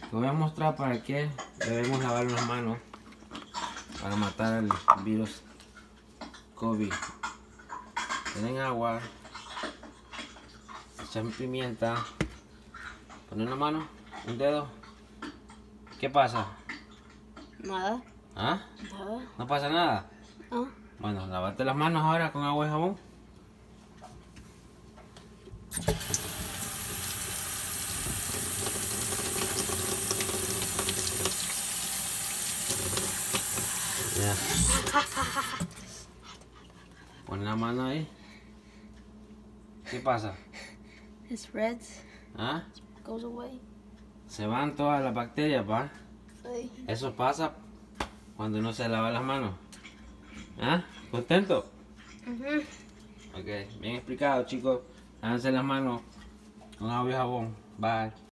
Te voy a mostrar para qué debemos lavar las manos para matar el virus COVID. Tienen agua, echan pimienta, ponen la mano, un dedo. ¿Qué pasa? Nada. ¿Ah? Nada. ¿No pasa nada? No. Bueno, lávate las manos ahora con agua y jabón. Ya. Pon la mano ahí. ¿Qué pasa? It's red. ¿Ah? Goes away. Se van todas las bacterias, ¿pa? Sí. Eso pasa cuando no se lava las manos. ¿Ah? ¿Contento? Ok, bien explicado, chicos. Lávense las manos con agua y jabón. Bye.